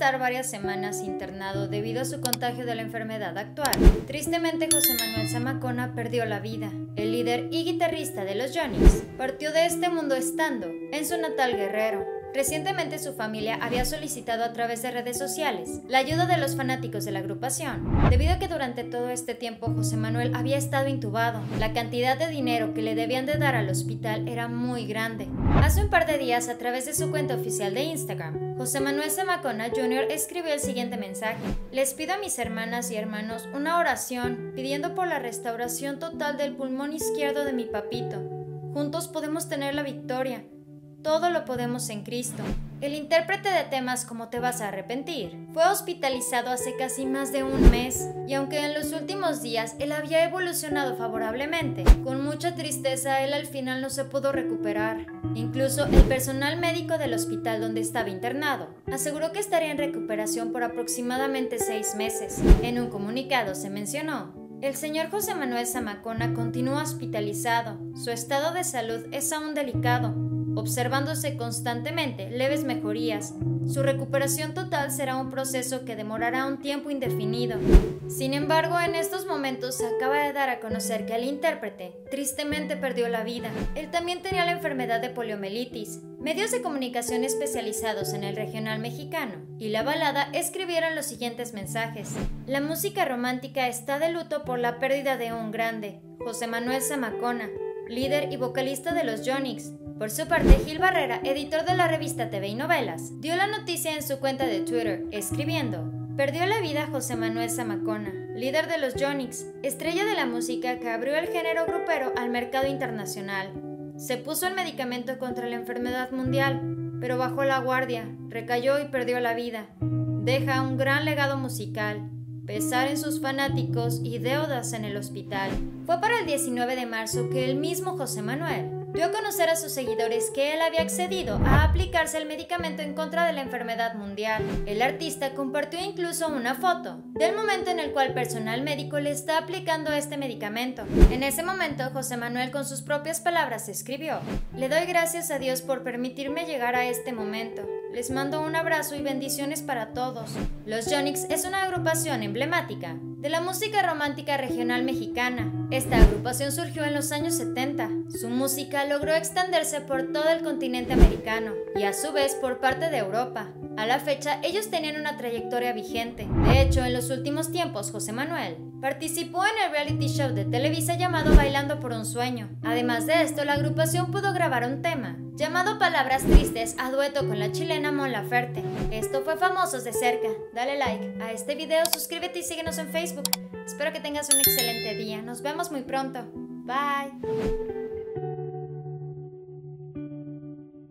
estar varias semanas internado debido a su contagio de la enfermedad actual. Tristemente, José Manuel Zamacona perdió la vida. El líder y guitarrista de los Yonix partió de este mundo estando en su natal Guerrero. Recientemente su familia había solicitado a través de redes sociales la ayuda de los fanáticos de la agrupación, debido a que durante todo este tiempo José Manuel había estado intubado. La cantidad de dinero que le debían de dar al hospital era muy grande. Hace un par de días, a través de su cuenta oficial de Instagram, José Manuel Zamacona Jr. escribió el siguiente mensaje: "Les pido a mis hermanas y hermanos una oración pidiendo por la restauración total del pulmón izquierdo de mi papito. Juntos podemos tener la victoria. Todo lo podemos en Cristo". El intérprete de temas como Te vas a arrepentir fue hospitalizado hace casi más de un mes, y aunque en los últimos días él había evolucionado favorablemente, con mucha tristeza él al final no se pudo recuperar. Incluso el personal médico del hospital donde estaba internado aseguró que estaría en recuperación por aproximadamente 6 meses. En un comunicado se mencionó: "El señor José Manuel Zamacona continúa hospitalizado. Su estado de salud es aún delicado, observándose constantemente leves mejorías. Su recuperación total será un proceso que demorará un tiempo indefinido". Sin embargo, en estos momentos se acaba de dar a conocer que el intérprete tristemente perdió la vida. Él también tenía la enfermedad de poliomielitis. Medios de comunicación especializados en el regional mexicano y La Balada escribieron los siguientes mensajes: "La música romántica está de luto por la pérdida de un grande, José Manuel Zamacona, líder y vocalista de los Yonix". Por su parte, Gil Barrera, editor de la revista TV y Novelas, dio la noticia en su cuenta de Twitter, escribiendo: "Perdió la vida José Manuel Zamacona, líder de los Yonix, estrella de la música que abrió el género grupero al mercado internacional. Se puso el medicamento contra la enfermedad mundial, pero bajó la guardia, recayó y perdió la vida. Deja un gran legado musical, pesar en sus fanáticos y deudas en el hospital". Fue para el 19 de marzo que el mismo José Manuel dio a conocer a sus seguidores que él había accedido a aplicarse el medicamento en contra de la enfermedad mundial. El artista compartió incluso una foto del momento en el cual el personal médico le está aplicando este medicamento. En ese momento, José Manuel con sus propias palabras escribió: "Le doy gracias a Dios por permitirme llegar a este momento. Les mando un abrazo y bendiciones para todos". Los Yonix es una agrupación emblemática de la música romántica regional mexicana. Esta agrupación surgió en los años 70. Su música logró extenderse por todo el continente americano y a su vez por parte de Europa. A la fecha, ellos tenían una trayectoria vigente. De hecho, en los últimos tiempos, José Manuel participó en el reality show de Televisa llamado Bailando por un Sueño. Además de esto, la agrupación pudo grabar un tema llamado Palabras Tristes a dueto con la chilena Mon Laferte. Esto fue Famosos de Cerca. Dale like a este video, suscríbete y síguenos en Facebook. Espero que tengas un excelente día. Nos vemos muy pronto. Bye.